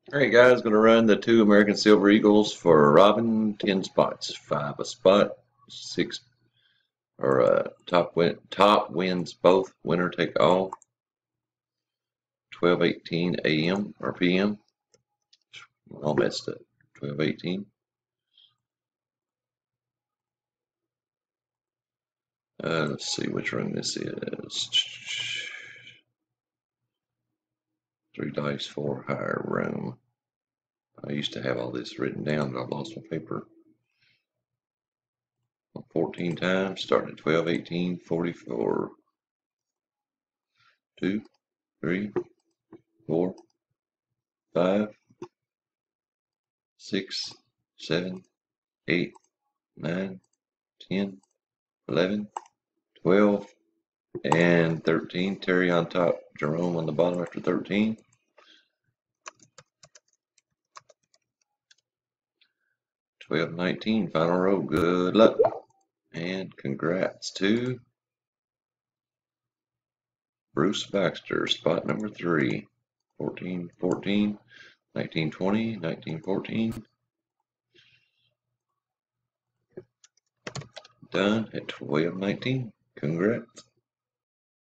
Alright guys, gonna run the two American Silver Eagles for Robin, 10 spots. 5 a spot, 6 or top wins both, winner take all. 12:18 AM or PM. All messed up. 12:18. Let's see which run this is. 3 dice, 4 higher room. I used to have all this written down, but I lost my paper. 14 times, starting at 12:18, 44. 2, 3, 4, 5, 6, 7, 8, 9, 10, 11, 12, and 13. Terry on top, Jerome on the bottom after 13. 12, 19, final row. Good luck. And congrats to Bruce Baxter, spot number 3. 14, 14, 19, 20, 19, 14. Done at 12, 19. Congrats.